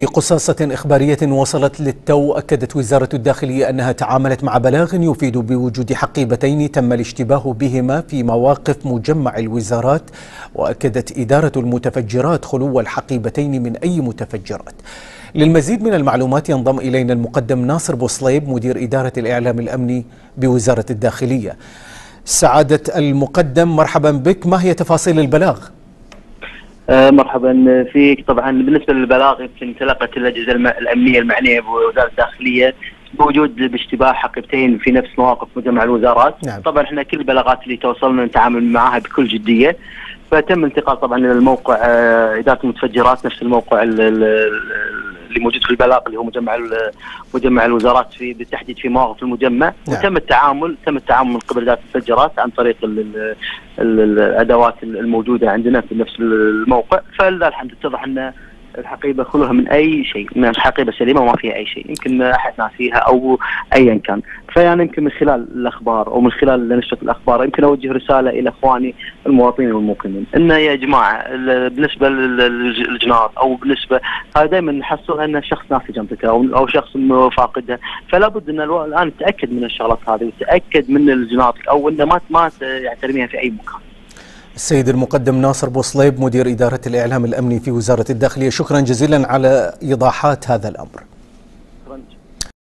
في قصاصة إخبارية وصلت للتو، أكدت وزارة الداخلية أنها تعاملت مع بلاغ يفيد بوجود حقيبتين تم الاشتباه بهما في مواقف مجمع الوزارات، وأكدت إدارة المتفجرات خلو الحقيبتين من أي متفجرات. للمزيد من المعلومات ينضم إلينا المقدم ناصر بوصليب مدير إدارة الإعلام الأمني بوزارة الداخلية. سعادة المقدم، مرحبا بك، ما هي تفاصيل البلاغ؟ مرحبا فيك. طبعا بالنسبه للبلاغ يمكن تلقت الاجهزه الامنيه المعنيه بوزاره الداخليه بوجود باشتباه حقيبتين في نفس مواقف مجمع الوزارات. نعم. طبعا احنا كل البلاغات اللي توصلنا نتعامل معها بكل جديه، فتم الانتقال طبعا الى الموقع اداره المتفجرات، نفس الموقع اللي موجود في البلاغ اللي هو مجمع الوزارات بالتحديد في مواقف المجمع. نعم. وتم التعامل من قبل اداره المتفجرات عن طريق الادوات الموجوده عندنا في نفس الموقع، فلله الحمد اتضح ان الحقيبه خلوها من اي شيء، من الحقيبه سليمه وما فيها اي شيء يمكن احد ناسيها او ايا كان. فيعني يمكن من خلال الاخبار او من خلال نشره الاخبار يمكن اوجه رساله الى اخواني المواطنين والموقنين ان يا جماعه بالنسبه للجنار او بالنسبه هذا دائما نحصل ان الشخص ناسي جنطته او شخص فاقدها، فلا بد ان الان نتاكد من الشغلات هذه وتاكد من الجناط او انه ما ترميها في اي مكان. السيد المقدم ناصر بوصليب مدير إدارة الإعلام الأمني في وزارة الداخلية، شكرا جزيلا على إيضاحات هذا الأمر.